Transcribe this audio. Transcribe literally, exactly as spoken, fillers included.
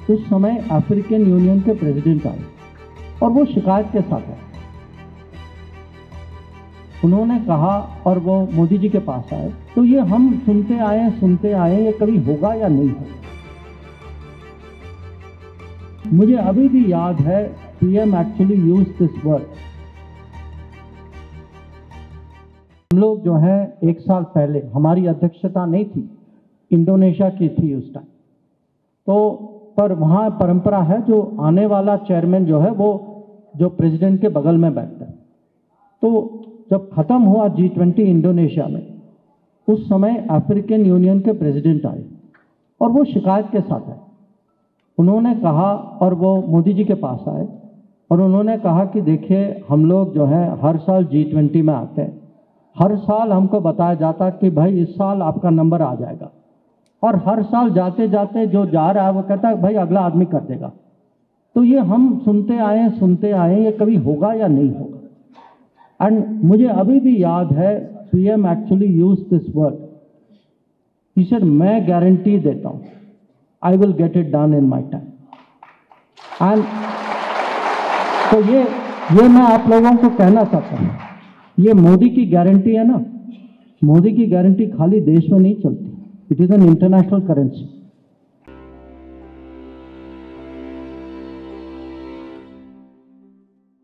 उस समय African union के प्रेसिडेंट आए और वो शिकायत के साथ आए। उन्होंने कहा और वो मोदी जी के पास आए, तो ये हम सुनते आए सुनते आए ये कभी होगा या नहीं होगा। मुझे अभी भी याद है PM actually use this word. हम लोग जो है एक साल पहले, हमारी अध्यक्षता नहीं थी, इंडोनेशिया की थी उस टाइम, तो पर वहाँ परंपरा है जो आने वाला चेयरमैन जो है वो जो प्रेसिडेंट के बगल में बैठता है। तो जब खत्म हुआ जी ट्वेंटी इंडोनेशिया में, उस समय अफ्रीकन यूनियन के प्रेसिडेंट आए और वो शिकायत के साथ आए। उन्होंने कहा और वो मोदी जी के पास आए और उन्होंने कहा कि देखिए हम लोग जो है हर साल जी ट्वेंटी में आते हैं, हर साल हमको बताया जाता कि भाई इस साल आपका नंबर आ जाएगा, और हर साल जाते जाते जो जा रहा है वो कहता है भाई अगला आदमी कर देगा। तो ये हम सुनते आए सुनते आए ये कभी होगा या नहीं होगा। एंड मुझे अभी भी याद है PM actually use this word. He said मैं गारंटी देता हूं, I will get it done in my time. And तो ये ये मैं आप लोगों को कहना चाहता हूं, ये मोदी की गारंटी है ना, मोदी की गारंटी खाली देश में नहीं चलती, it is an international currency.